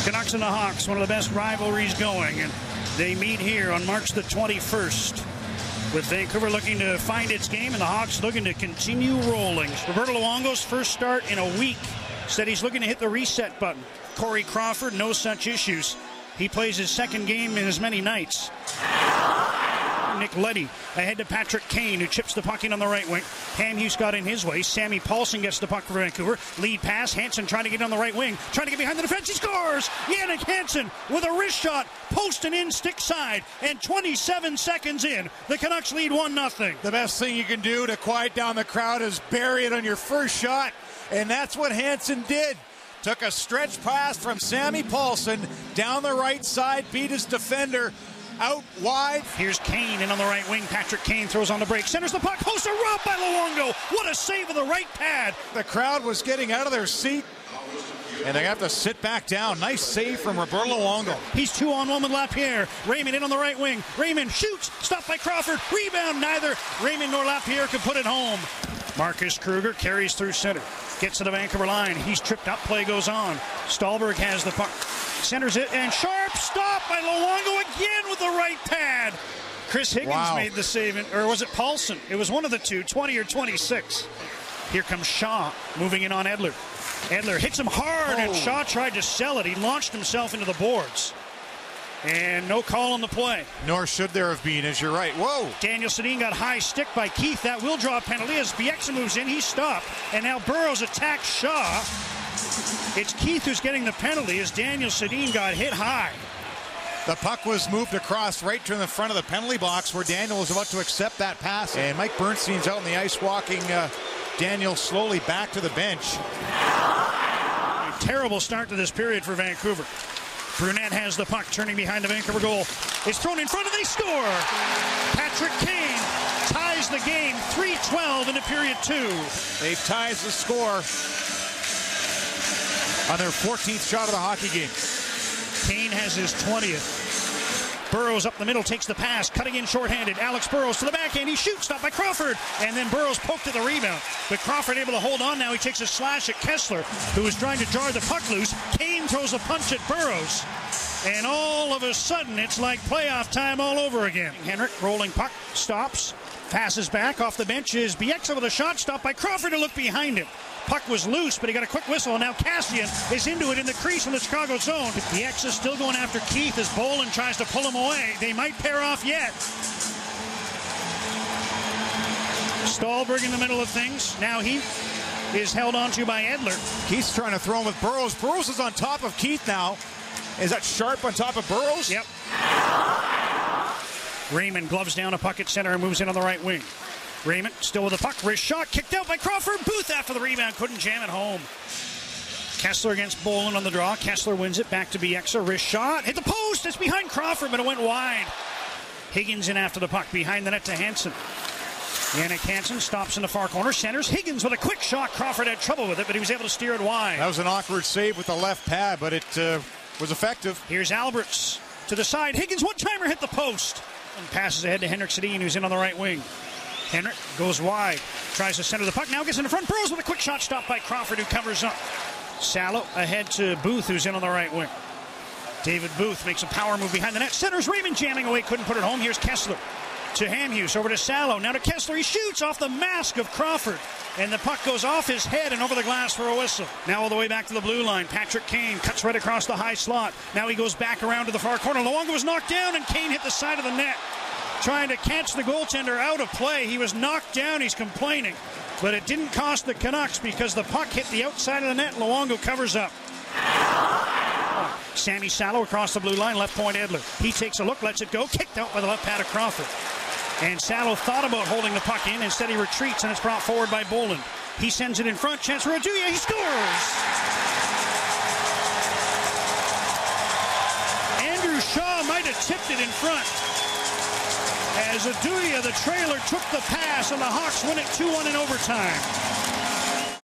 Canucks and the Hawks, one of the best rivalries going, and they meet here on March the 21st. With Vancouver looking to find its game and the Hawks looking to continue rolling. Roberto Luongo's first start in a week said he's looking to hit the reset button. Corey Crawford, no such issues. He plays his second game in as many nights. Nick Leddy ahead to Patrick Kane, who chips the puck in on the right wing. Hamhuis got in his way. Sammy Paulson gets the puck for Vancouver. Lead pass. Hansen trying to get on the right wing. Trying to get behind the defense. He scores! Jannik Hansen with a wrist shot. Post and in, stick side. And 27 seconds in, the Canucks lead 1-0. The best thing you can do to quiet down the crowd is bury it on your first shot. And that's what Hansen did. Took a stretch pass from Sammy Paulson down the right side. Beat his defender. Out wide. Here's Kane in on the right wing. Patrick Kane throws on the break. Centers the puck. Post a rob by Luongo. What a save of the right pad. The crowd was getting out of their seat. And they have to sit back down. Nice save from Roberto Luongo. He's 2-on-1 with Lapierre. Raymond in on the right wing. Raymond shoots. Stopped by Crawford. Rebound. Neither Raymond nor Lapierre could put it home. Marcus Kruger carries through center. Gets to the Vancouver line. He's tripped up. Play goes on. Stahlberg has the puck. Centers it, and sharp stop by Luongo again with the right pad. Chris Higgins made the save, or was it Paulson? It was one of the two, 20 or 26. Here comes Shaw, moving in on Edler. Edler hits him hard, and Shaw tried to sell it. He launched himself into the boards. And no call on the play. Nor should there have been, as you're right. Whoa! Daniel Sedin got high stick by Keith. That will draw a penalty as Bieksa moves in. He's stopped. And now Burrows attacks Shaw. It's Keith who's getting the penalty as Daniel Sedin got hit high. The puck was moved across right to the front of the penalty box where Daniel was about to accept that pass. And Mike Bernstein's out on the ice walking Daniel slowly back to the bench. Terrible start to this period for Vancouver. Brunette has the puck, turning behind the Vancouver goal. It's thrown in front and they score. Patrick Kane ties the game, 3:12 into period 2. They've tied the score on their 14th shot of the hockey game. Kane has his 20th. Burrows up the middle, takes the pass, cutting in shorthanded. Alex Burrows to the backhand. He shoots, stopped by Crawford. And then Burrows poked at the rebound. But Crawford able to hold on now. He takes a slash at Kessler, who was trying to jar the puck loose. Kane throws a punch at Burrows. And all of a sudden, it's like playoff time all over again. Henrik, rolling puck, stops, passes back. Off the bench is Bieksa with a shot, stopped by Crawford to look behind him. Puck was loose, but he got a quick whistle, and now Cassian is into it in the crease in the Chicago zone. Bieksa still going after Keith as Bolin tries to pull him away. They might pair off yet. Stahlberg in the middle of things. Now he is held onto by Edler. Keith's trying to throw him with Burrows. Burrows is on top of Keith now. Is that Sharp on top of Burrows? Yep. Raymond gloves down a puck at center and moves in on the right wing. Raymond still with the puck. Wrist shot kicked out by Crawford. Booth after the rebound couldn't jam it home. Kessler against Bolin on the draw. Kessler wins it back to Bieksa. Wrist shot. Hit the post. It's behind Crawford, but it went wide. Higgins in after the puck. Behind the net to Hansen. Jannik Hansen stops in the far corner. Centers. Higgins with a quick shot. Crawford had trouble with it, but he was able to steer it wide. That was an awkward save with the left pad, but it was effective. Here's Alberts to the side. Higgins one-timer hit the post. And passes ahead to Henrik Sedin, who's in on the right wing. Henrik goes wide, tries to center the puck, now gets in the front. Burrows with a quick shot stopped by Crawford, who covers up. Salo ahead to Booth, who's in on the right wing. David Booth makes a power move behind the net. Centers, Raymond jamming away, couldn't put it home. Here's Kessler to Hamhuis, over to Salo, now to Kessler. He shoots off the mask of Crawford, and the puck goes off his head and over the glass for a whistle. Now all the way back to the blue line. Patrick Kane cuts right across the high slot. Now he goes back around to the far corner. Luongo was knocked down, and Kane hit the side of the net, trying to catch the goaltender out of play. He was knocked down. He's complaining. But it didn't cost the Canucks because the puck hit the outside of the net. Luongo covers up. Sammy Salo across the blue line, left point Edler. He takes a look, lets it go. Kicked out by the left pad of Crawford. And Salo thought about holding the puck in. Instead, he retreats, and it's brought forward by Bolin. He sends it in front. Chance for Aduya. He scores! Andrew Shaw might have tipped it in front. As Aduya, the trailer, took the pass, and the Hawks win it 2-1 in overtime.